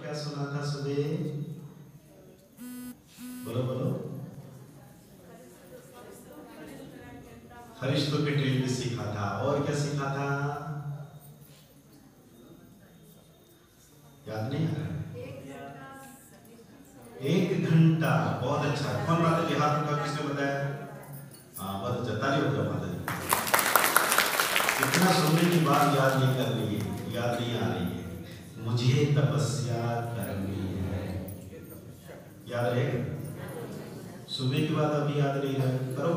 क्या सुना था सुबह? बोलो बोलो। फरिश्तों के ड्रिल भी सीखा था, और क्या सीखा था? याद नहीं आ रहा है? 1 घंटा। बहुत अच्छा। कौन माता जी हाथ उठा, किसने बताया? हाँ बहुत अच्छा, ताली बजाओ माता जी। इतना सुनने की बात याद नहीं कर रही है, याद नहीं आ रही है। मुझे तपस्या करनी है, याद रहेगा? सुबह की बात अभी याद नहीं रहे, करो।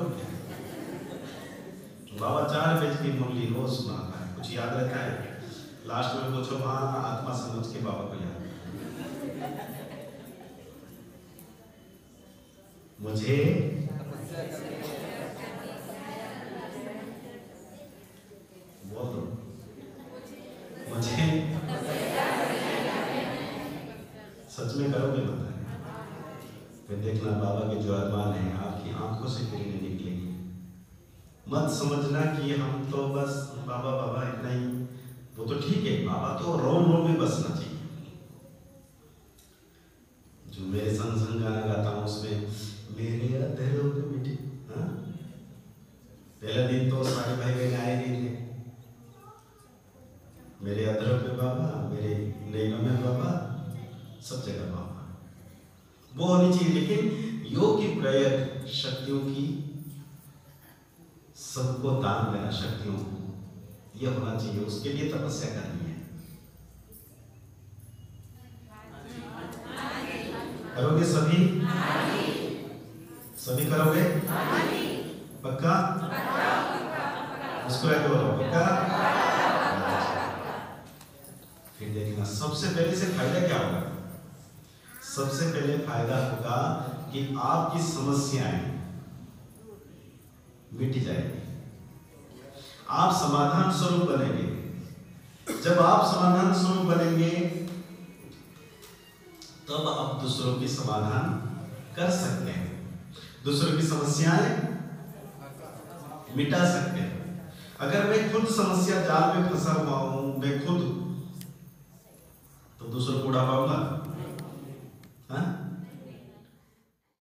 बाबा 4 बजे की मुरली रोज सुनाता है, कुछ याद रहता है? लास्ट में पूछो, हाँ आत्मा समझ के बाबा को याद। मुझे बोल दो, मुझे सच में करोगे माता? फिर देखना बाबा के जो अरमान है आपकी आंखों से किरणें निकलेंगी। मत समझना कि हम तो बस बाबा बाबा इतना ही, वो तो ठीक है, बाबा तो रोम रोम में बसना चाहिए। जो मेरे संग संग गाना गाता हूँ उसमें मेरे अधरों पे मिठी, हाँ पहला दिन तो सारे भाई बहन आए नहीं थे। मेरे अधरों पे बाबा, मेरे नैनों में बाबा, सब जगह बाबा वो होनी चाहिए। लेकिन योग की प्रयोग शक्तियों की, सबको दान देना शक्तियों को, यह होना चाहिए। उसके लिए तपस्या करनी है। करोगे सभी? सभी करोगे? पक्का? मुस्कुरा के बोलो पक्का। फिर देखना सबसे पहले से फायदा क्या होगा? सबसे पहले फायदा होगा कि आपकी समस्याएं मिट जाएगी, आप समाधान स्वरूप बनेंगे। जब आप समाधान स्वरूप बनेंगे तब आप दूसरों की समाधान कर सकते हैं, दूसरों की समस्याएं मिटा सकते हैं। अगर मैं खुद समस्या जाल में फंसा हुआ हूं, मैं खुद, तो दूसरों को उड़ा पाऊंगा?